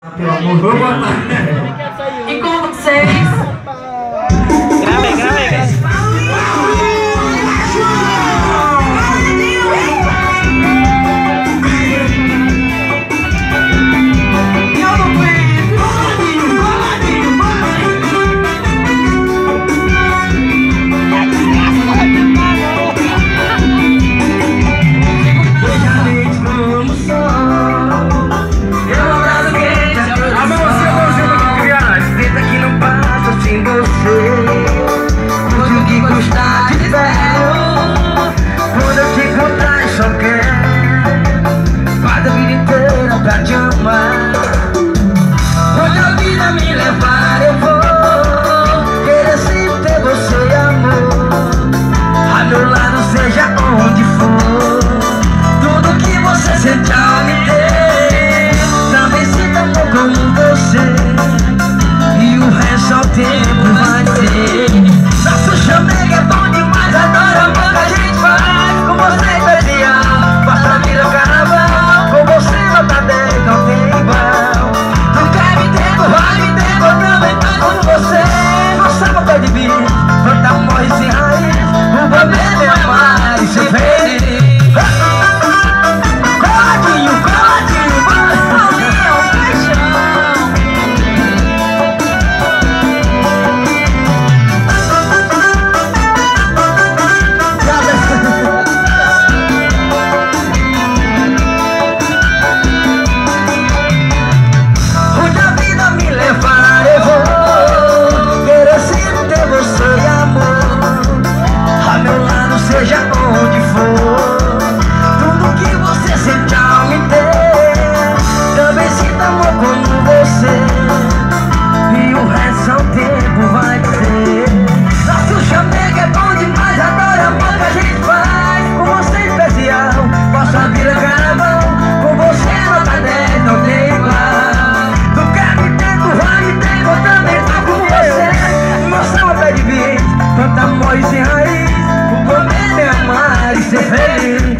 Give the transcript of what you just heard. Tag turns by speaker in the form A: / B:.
A: Pelo amor de Deus.
B: E com vocês.
C: Gravei.
D: Onde a vida me levar eu vou querer sempre ter você, amor, a meu lado, seja onde for. Tudo que você sente ao me ter, também sinta amor como você, e o resto ao tempo vai ter. Nosso chamego é bom demais, adoro o amor que a gente faz. Com você é especial, passa a vida carnaval. Com você nota 10 não tem igual. Tu quer me tempo, vai me tempo, eu também tô com você. Nossa boca de bicho, planta morre sem raiz. O problema é amar e ser feliz. Coladinho, bolinha, paixão. Onde a vida me levar eu vou querer sempre ter você, amor, a meu lado, seja onde for. Tudo que você sente ao me ter, também sinto amor como você, e o resto ao tempo vai ser. Nosso chamego é bom demais, adoro o amor que a gente faz. Com você é especial, passa a vida carnaval. Com você nota 10 não tem igual. Tu quer me ter, tu vai me ter, eu também tô com você. Nossa boca de bicho, planta morre sem raiz. O problema é amar e ser feliz.